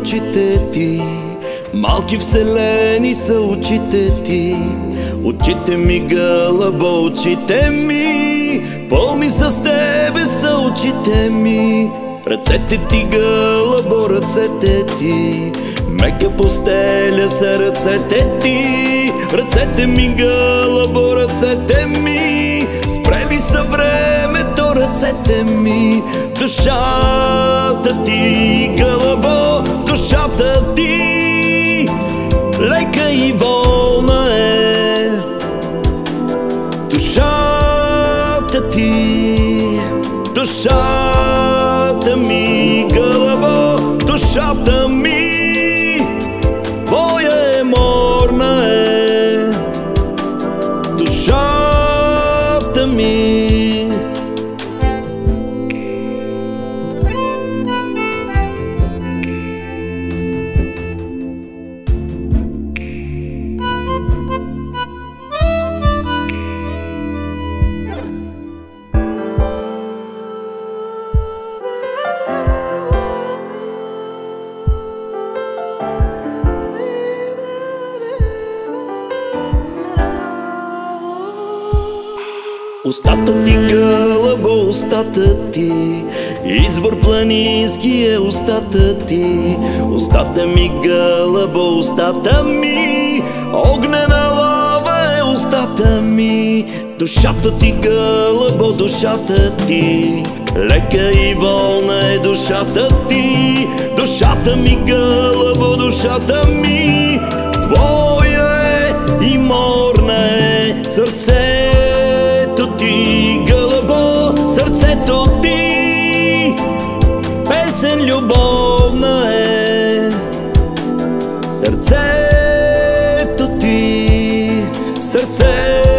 очите ти, малки вселени са очите ти. Очите ми гълъбо, очите ми, пълни с тебе са очите ми. Ръцете ти гълъбо, ръцете ти, мека постеля са ръцете ти. Ръцете ми гълъбо, ръцете ми, спрели са времето ръцете ми. Душата ти гълъбо, душата ти лека и волна е. Душата ти, душата ми гълъбо, душата ми твоя е, морна е. Душата ми. Устата ти гълъбо, устата ти, извор планински е устата ти. Устата ми гълъбо, устата ми, огнена лава е устата ми. Душата ти гълъбо, душата ти, лека и волна е душата ти. Душата ми гълъбо, душата ми, твоя е и морна е. Сърцето ти гълъбо, сърцето ти, песен любовна е. Сърцето ти, сърцето